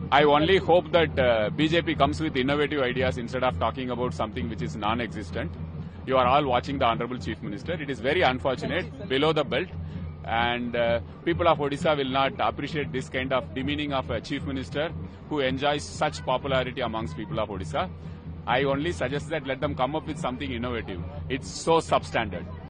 I only hope that BJP comes with innovative ideas instead of talking about something which is non-existent. You are all watching the Honorable Chief Minister. It is very unfortunate, below the belt. And people of Odisha will not appreciate this kind of demeaning of a Chief Minister who enjoys such popularity amongst people of Odisha. I only suggest that let them come up with something innovative. It's so substandard.